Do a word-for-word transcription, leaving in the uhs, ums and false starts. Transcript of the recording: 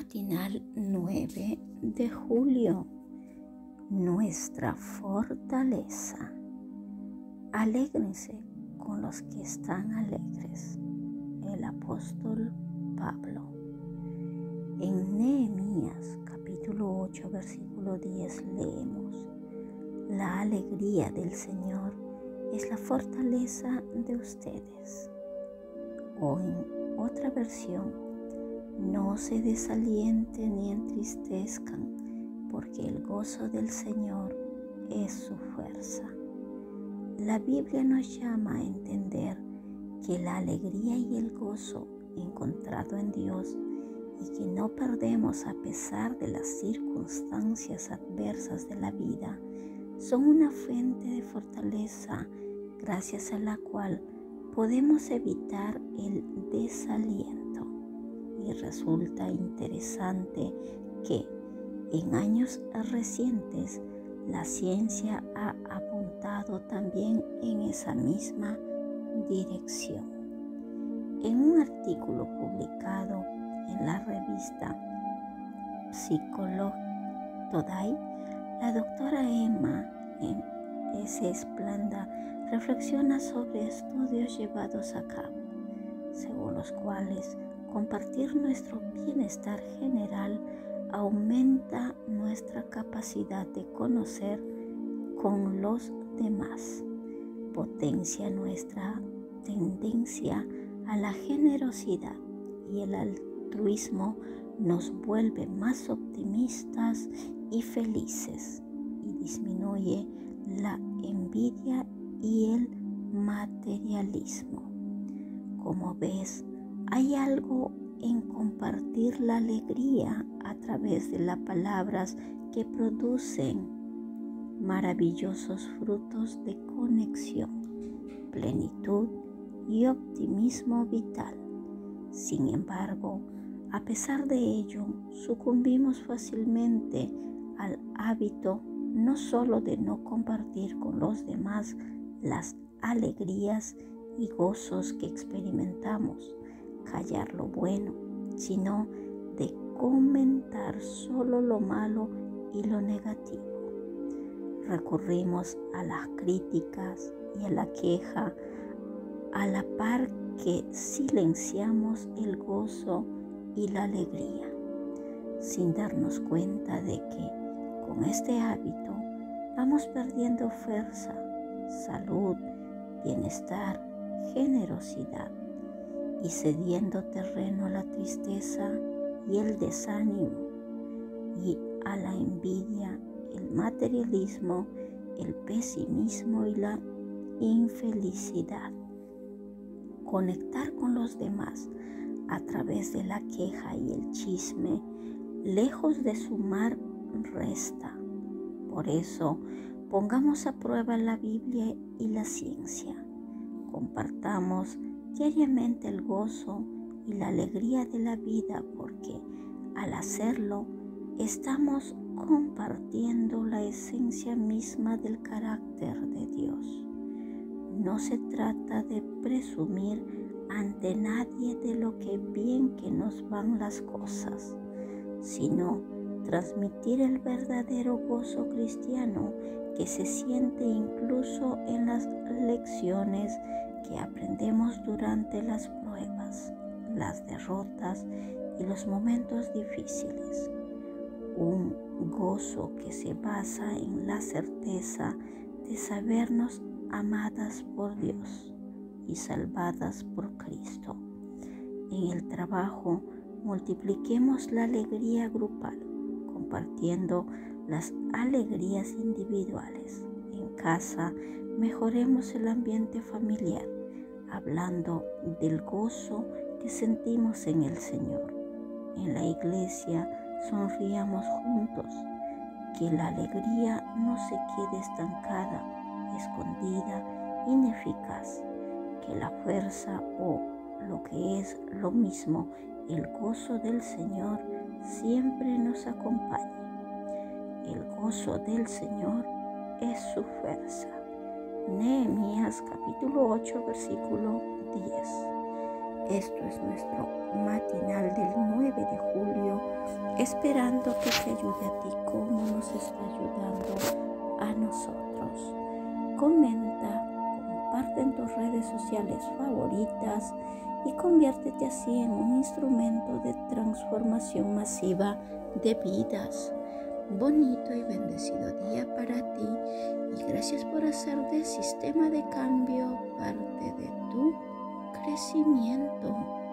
matinal nueve de julio. Nuestra fortaleza. Alégrense con los que están alegres. El apóstol Pablo. En Nehemías capítulo ocho versículo diez leemos: La alegría del Señor es la fortaleza de ustedes. O en otra versión: no se desalienten ni entristezcan, porque el gozo del Señor es su fuerza. La Biblia nos llama a entender que la alegría y el gozo encontrado en Dios y que no perdemos a pesar de las circunstancias adversas de la vida, son una fuente de fortaleza gracias a la cual podemos evitar el desaliento. Y resulta interesante que en años recientes la ciencia ha apuntado también en esa misma dirección. En un artículo publicado en la revista Psycholog Today, la doctora Emma S. Splanda reflexiona sobre estudios llevados a cabo, según los cuales compartir nuestro bienestar general aumenta nuestra capacidad de conocer con los demás, potencia nuestra tendencia a la generosidad y el altruismo nos vuelve más optimistas y felices y disminuye la envidia y el materialismo. Como ves, hay algo en compartir la alegría a través de las palabras que producen maravillosos frutos de conexión, plenitud y optimismo vital. Sin embargo, a pesar de ello, sucumbimos fácilmente al hábito no solo de no compartir con los demás las alegrías y gozos que experimentamos, callar lo bueno, sino de comentar solo lo malo y lo negativo. Recurrimos a las críticas y a la queja, a la par que silenciamos el gozo y la alegría, sin darnos cuenta de que con este hábito vamos perdiendo fuerza, salud, bienestar, generosidad, y cediendo terreno a la tristeza y el desánimo, y a la envidia, el materialismo, el pesimismo y la infelicidad. Conectar con los demás a través de la queja y el chisme, lejos de sumar, resta. Por eso, pongamos a prueba la Biblia y la ciencia. Compartamos diariamente el gozo y la alegría de la vida, porque al hacerlo estamos compartiendo la esencia misma del carácter de Dios. No se trata de presumir ante nadie de lo que bien que nos van las cosas, sino transmitir el verdadero gozo cristiano que se siente incluso en las lecciones que aprendemos durante las pruebas, las derrotas y los momentos difíciles. Un gozo que se basa en la certeza de sabernos amadas por Dios y salvadas por Cristo. En el trabajo, multipliquemos la alegría grupal, compartiendo las alegrías individuales. En casa, mejoremos el ambiente familiar, hablando del gozo que sentimos en el Señor. En la iglesia, sonriamos juntos, que la alegría no se quede estancada, escondida, ineficaz, que la fuerza o lo que es lo mismo, el gozo del Señor siempre nos acompañe. El gozo del Señor es su fuerza. Nehemías capítulo ocho versículo diez. Esto es nuestro matinal del nueve de julio esperando que te ayude a ti como nos está ayudando a nosotros. Comenta, comparte en tus redes sociales favoritas y conviértete así en un instrumento de transformación masiva de vidas. Bonito y bendecido día para ti y gracias por hacer del sistema de cambio parte de tu crecimiento.